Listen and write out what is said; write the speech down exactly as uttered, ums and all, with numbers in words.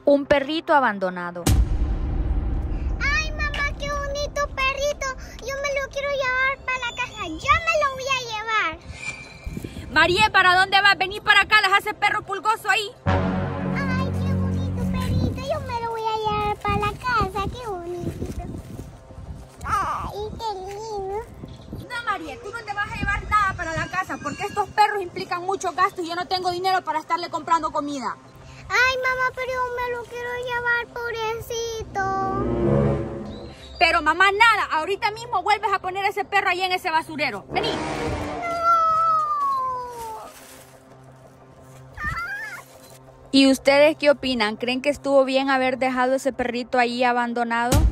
Un perrito abandonado. Ay, mamá, qué bonito perrito. Yo me lo quiero llevar para la casa. Yo me lo voy a llevar. María, ¿para dónde vas? Vení para acá, deja ese perro pulgoso ahí. Ay, qué bonito perrito. Yo me lo voy a llevar para la casa. Qué bonito. Ay, qué lindo. No, María, tú no te vas a llevar nada para la casa porque estos perros implican muchos gastos y yo no tengo dinero para estarle comprando comida. Ay, mamá, pero yo me lo quiero llevar, pobrecito. Pero mamá, nada, ahorita mismo vuelves a poner ese perro ahí en ese basurero. Vení. ¿Y ustedes qué opinan? ¿Creen que estuvo bien haber dejado ese perrito ahí abandonado?